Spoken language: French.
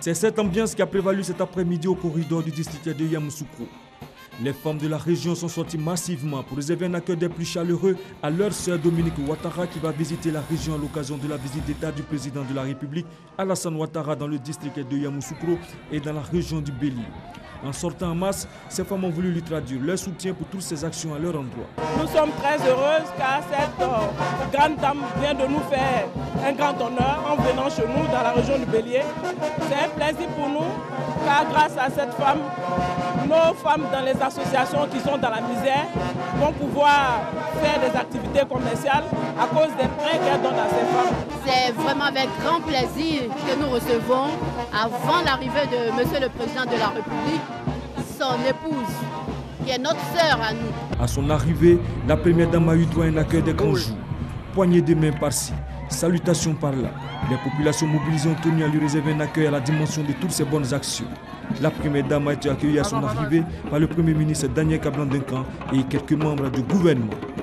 C'est cette ambiance qui a prévalu cet après-midi au corridor du district de Yamoussoukro. Les femmes de la région sont sorties massivement pour réserver un accueil des plus chaleureux à leur sœur Dominique Ouattara qui va visiter la région à l'occasion de la visite d'État du président de la République Alassane Ouattara dans le district de Yamoussoukro et dans la région du Bélier. En sortant en masse, ces femmes ont voulu lui traduire leur soutien pour toutes ces actions à leur endroit. Nous sommes très heureuses car cette grande dame vient de nous faire un grand honneur en venant chez nous dans la région du Bélier. C'est un plaisir pour nous car grâce à cette femme, nos femmes dans les associations qui sont dans la misère vont pouvoir faire des activités commerciales à cause des prêts qu'elle donne à ces femmes. C'est vraiment avec grand plaisir que nous recevons, avant l'arrivée de Monsieur le Président de la République, son épouse, qui est notre sœur à nous. À son arrivée, la première dame a eu droit à un accueil des grands jours. Poignée de main par-ci, salutations par-là. Les populations mobilisées ont tenu à lui réserver un accueil à la dimension de toutes ces bonnes actions. La première dame a été accueillie à son arrivée par le Premier ministre Daniel Kablan-Duncan et quelques membres du gouvernement.